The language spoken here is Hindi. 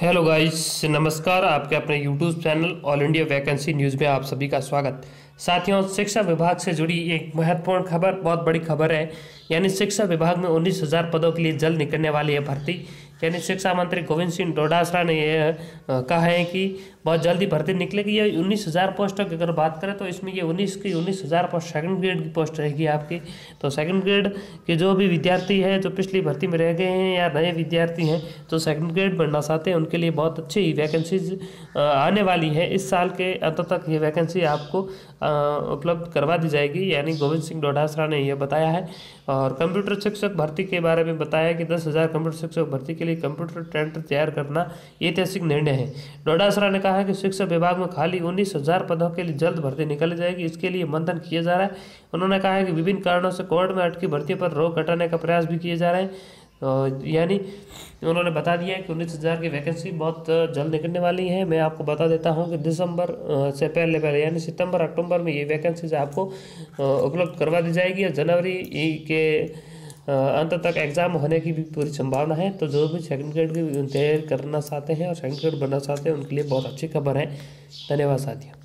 हेलो गाइस, नमस्कार। आपके अपने YouTube channel all India vacancy news में आप सभी का स्वागत। साथियों, शिक्षा विभाग से जुड़ी एक महत्वपूर्ण खबर, बहुत बड़ी खबर है। यानी शिक्षा विभाग में 19,000 पदों के लिए जल्द निकलने वाली है भर्ती। यानी शिक्षा मंत्री गोविंद सिंह डोटासरा ने यह कहा है कि बहुत जल्दी भर्ती निकलेगी। ये 19,000 पोस्टों की अगर बात करें तो इसमें ये 19,000 पोस्ट सेकंड ग्रेड की पोस्ट रहेगी आपकी। तो सेकंड ग्रेड के जो भी विद्यार्थी हैं जो पिछली भर्ती में रह गए हैं या नए विद्यार्थी हैं जो सेकंड ग्रेड बनना चाहते हैं उनके लिए बहुत अच्छी वैकेंसीज आने वाली है। इस साल के अंत तक ये वैकेंसी आपको उपलब्ध करवा दी जाएगी, यानी गोविंद सिंह डोटासरा ने यह बताया है। और कंप्यूटर शिक्षक भर्ती के बारे में बताया कि 10,000 कंप्यूटर शिक्षक भर्ती के लिए कंप्यूटर टेंडर तैयार करना ऐतिहासिक निर्णय है। डोटासरा ने कहा कि शिक्षा विभाग में खाली 19,000 पदों के लिए जल्द भर्ती निकाली जाएगी, इसके लिए मंथन किया जा रहा है। उन्होंने कहा है कि विभिन्न कारणों से कोर्ट में अटकी भर्ती पर रोक हटाने का प्रयास भी किए जा रहे हैं। यानी उन्होंने बता दिया है कि 19,000 की वैकेंसी बहुत जल्द निकलने वाली है। मैं आपको बता देता हूं कि दिसंबर से पहले यानी सितंबर अक्टूबर में ये वैकेंसी आपको उपलब्ध करवा दी जाएगी और जनवरी के अंत तक एग्ज़ाम होने की भी पूरी संभावना है। तो जो भी सेकंड ग्रेड की तैयारी करना चाहते हैं और सेकंड ग्रेड बनना चाहते हैं उनके लिए बहुत अच्छी खबर है। धन्यवाद साथियों।